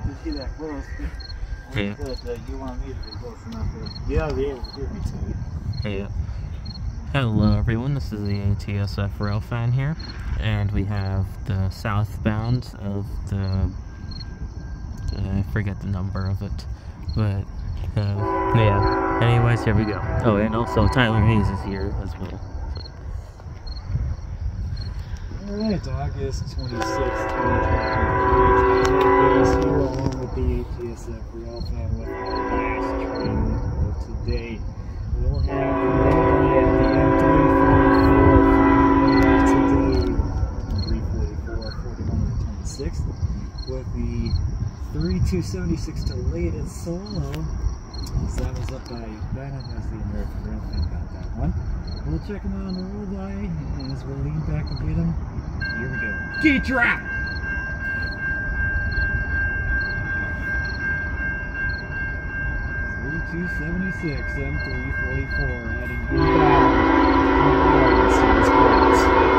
to see that close. Yeah. Good. You want me to be close enough to... Yeah, I'll be able to hear me too. Yeah. Hello everyone, this is the ATSF Railfan here, and we have the southbound of the... I forget the number of it, but yeah. Anyways, here we go. Oh, and also Tyler Hayes is here as well. Alright, August 26th, 2023. Tyler Hayes here along with the ATSF Railfan with our last train of today. We'll have the railway at the M344 today, 344, 41 on the 26th, with the 3276 delayed at Solo. So that was up by Bennett as the American Railfan got that one. We'll check him out on the road eye as we'll lean back and get him. Here we go. Gate drop! 3276, M344, heading inbound. 20 yards,